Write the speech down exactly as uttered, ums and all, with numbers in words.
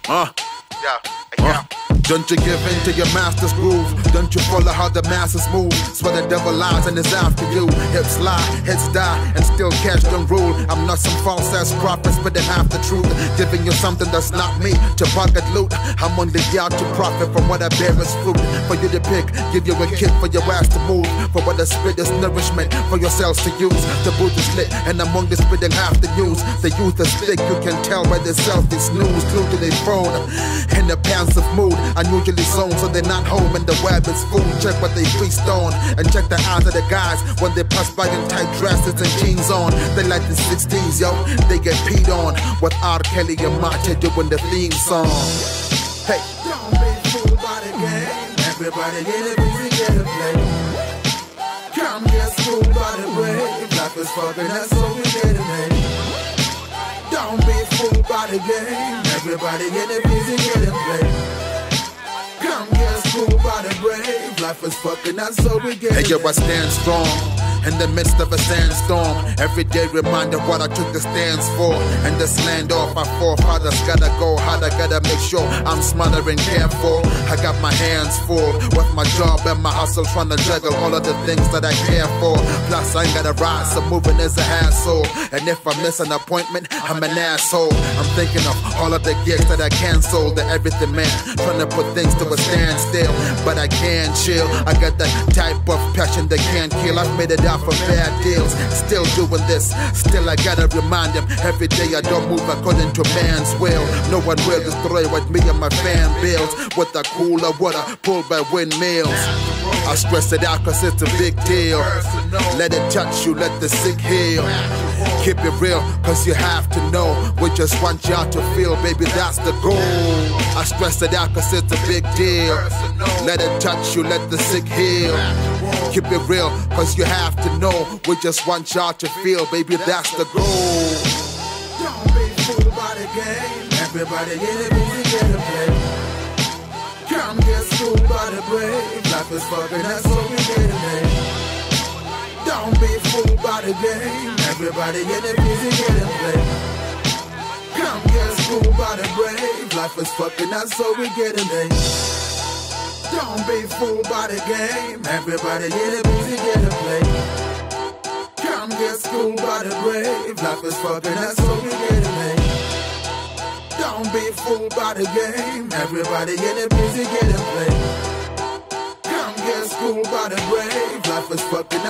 Uh, yeah, yeah. Uh. Don't you give in to your master's groove. Don't you follow how the masses move. Swear the devil lies and is after you. Hips lie, heads die, and still cash don't rule. I'm not some false ass prophet spitting half the truth, giving you something that's not me to pocket loot. I'm only out to profit from what I bear as fruit. For you to pick, give you a kick for your ass to move. For what I spit is nourishment for yourselves to use. The booth is lit and among the spitting half the news. The youth is thick, you can tell by their selfie snooze. Glued to their phone in the pants of mood. Unusually zoned, so they're not home and the web is full. Check what they feast on and check the eyes of the guys when they pass by in tight dresses and jeans on. They like the sixties, yo, they get peed on with R. Kelly and Mate doing the theme song. Hey, don't be fooled by the game. Everybody get a busy, get a play. Come get schooled by the way. Life is fucking, that's so we get it made. Don't be fooled by the game. Everybody get a busy, get a play. Come get schooled by the brave. Life is fucking, that's so we get it. Hey yo, I stand strong in the midst of a sandstorm. Every day reminder what I took the stands for. And this land off our forefathers gotta go hard. I gotta make sure I'm smarter and careful. I got my hands full with my job and my hustle, trying to juggle all of the things that I care for. Plus I ain't gotta rise, so moving is a hassle. And if I miss an appointment, I'm an asshole. I'm thinking of all of the gigs that I canceled. The everything man, trying to put things to a standstill, but I can't chill. I got that type of passion that can't kill. I've made it out for bad deals, still doing this. Still I gotta remind them every day I don't move according to man's will. No one will destroy what me and my fan builds with a cooler water pulled by windmills. I stress it out cause it's a big deal. Let it touch you, let the sick heal. Keep it real cause you have to know. We just want y'all to feel, baby, that's the goal. I stress it out cause it's a big deal. Let it touch you, let the sick heal. Keep it real cause you have to know. We just want y'all to feel, baby, that's the goal. Don't be fooled by the game. Everybody get it, busy, get a play. Come get schooled by the brave. Life is fucking, that's what we get it made. Don't be fooled by the game. Everybody get it, busy, get it play. Come get schooled by the brave. Life is fucking, that's what we get it made. Don't be fooled by the game. Everybody get it, busy, get it play. Come get schooled by the brave. Life is fucking, that's what we get it made. Don't be fooled by the game. Everybody get it, busy, get it play. Come get schooled by the brave. Life is fucking.